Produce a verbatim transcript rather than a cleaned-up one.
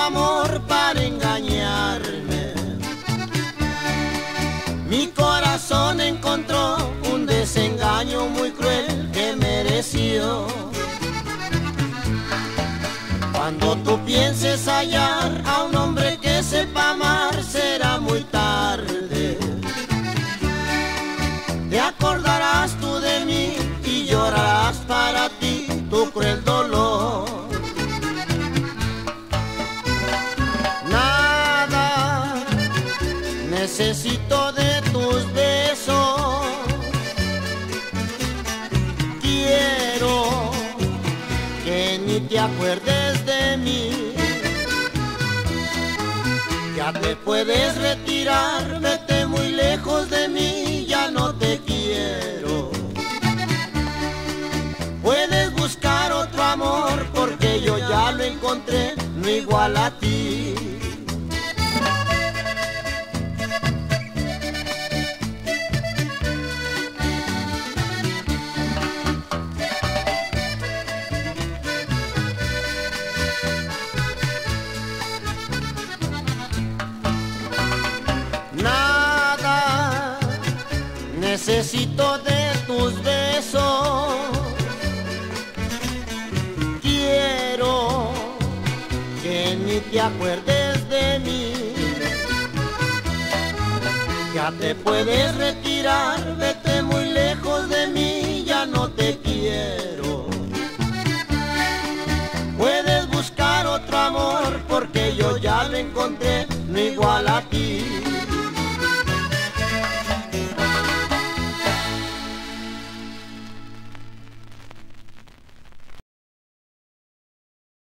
amor para engañarme. Mi corazón encontró un desengaño muy cruel que mereció. Cuando tú pienses hallar a un hombre que sepa amar, será muy tarde. Te acordarás tú de mí y llorarás para ti tu cruel dolor. Nada necesito de tus besos. Quiero que ni te acuerdes de mí. Ya te puedes retirar, vete muy lejos de mí, ya no te quiero. Puedes buscar otro amor porque yo ya lo encontré, no igual a ti. Nada necesito de tus besos. Quiero que ni te acuerdes de mí. Ya te puedes retirar, vete muy lejos de mí, ya no te quiero. Puedes buscar otro amor porque yo ya lo encontré, no igual a